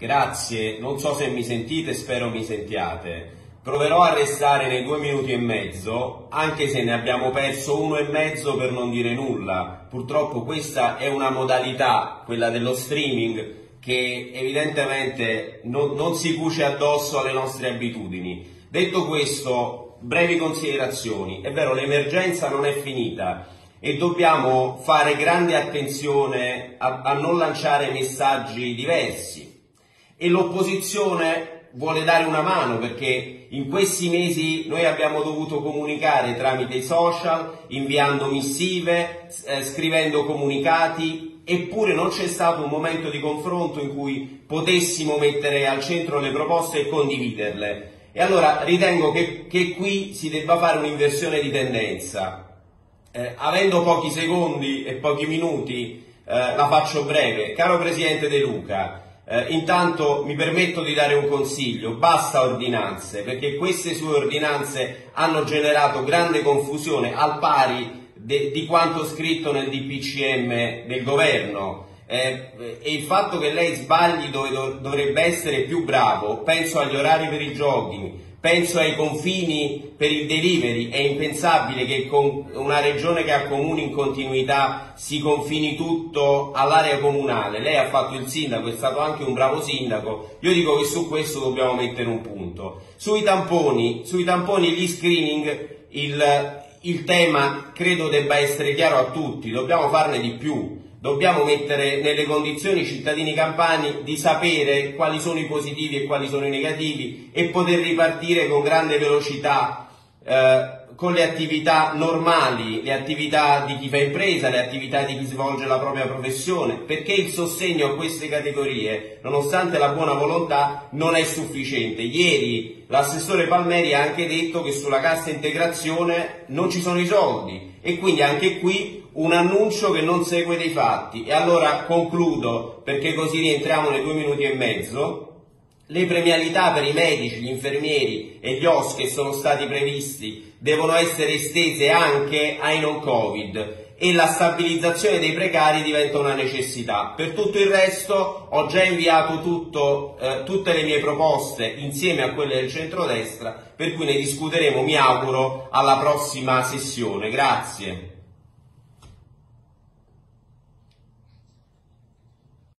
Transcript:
Grazie, non so se mi sentite, spero mi sentiate. Proverò a restare nei 2 minuti e mezzo, anche se ne abbiamo perso 1 e mezzo per non dire nulla. Purtroppo questa è una modalità, quella dello streaming, che evidentemente non si cuce addosso alle nostre abitudini. Detto questo, brevi considerazioni. È vero, l'emergenza non è finita e dobbiamo fare grande attenzione a non lanciare messaggi diversi. E l'opposizione vuole dare una mano, perché in questi mesi noi abbiamo dovuto comunicare tramite i social, inviando missive, scrivendo comunicati, eppure non c'è stato un momento di confronto in cui potessimo mettere al centro le proposte e condividerle. E allora ritengo che qui si debba fare un'inversione di tendenza. Avendo pochi secondi e pochi minuti, la faccio breve. Caro Presidente De Luca, intanto mi permetto di dare un consiglio: basta ordinanze, perché queste sue ordinanze hanno generato grande confusione, al pari di quanto scritto nel DPCM del governo, e il fatto che lei sbagli dove dovrebbe essere più bravo. Penso agli orari per il jogging, penso ai confini per il delivery. È impensabile che con una regione che ha comuni in continuità si confini tutto all'area comunale. Lei ha fatto il sindaco, è stato anche un bravo sindaco. Io dico che su questo dobbiamo mettere un punto. Sui tamponi, gli screening, il tema credo debba essere chiaro a tutti: dobbiamo farne di più. Dobbiamo mettere nelle condizioni i cittadini campani di sapere quali sono i positivi e quali sono i negativi e poter ripartire con grande velocità con le attività normali, le attività di chi fa impresa, le attività di chi svolge la propria professione, perché il sostegno a queste categorie, nonostante la buona volontà, non è sufficiente. Ieri l'assessore Palmeri ha anche detto che sulla cassa integrazione non ci sono i soldi, e quindi anche qui un annuncio che non segue dei fatti. E allora concludo, perché così rientriamo nei 2 minuti e mezzo. Le premialità per i medici, gli infermieri e gli OSS che sono stati previsti devono essere estese anche ai non Covid, e la stabilizzazione dei precari diventa una necessità. Per tutto il resto ho già inviato tutte le mie proposte insieme a quelle del centrodestra, per cui ne discuteremo, mi auguro, alla prossima sessione. Grazie.